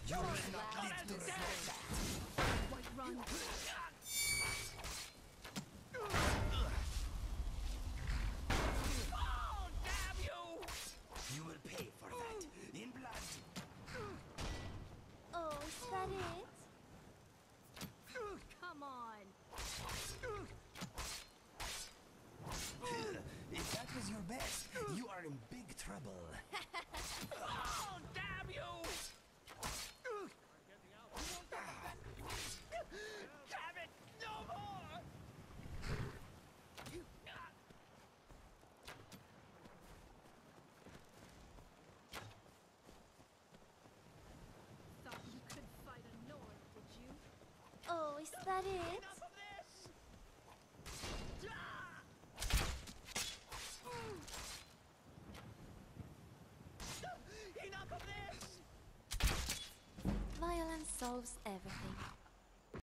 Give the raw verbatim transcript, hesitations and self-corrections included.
You will not live to regret that. White run. Oh, damn you! You will pay for that in blood. Oh, is that it? Come on. If that was your best, you are in big trouble. Oh, damn you! Damn it! No more! Thought you could fight a Nord, did you? Oh, is that it? Enough of this! Ah! Enough of this! Violence solves everything.